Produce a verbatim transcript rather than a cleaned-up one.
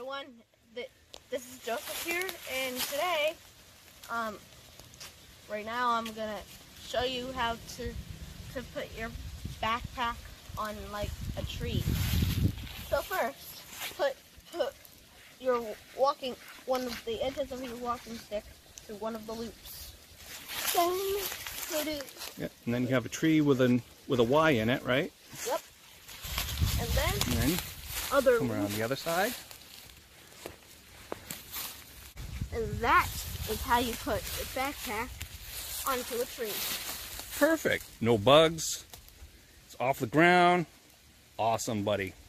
everyone. This is Joseph here, and today, um, right now I'm gonna show you how to to put your backpack on like a tree. So first, put put your walking one of the edges of your walking stick through one of the loops. Then put it. Yeah, and then you have a tree with an with a Y in it, right? Yep. And then, and then other come around the other side. And that is how you put your backpack onto a tree. Perfect. No bugs. It's off the ground. Awesome, buddy.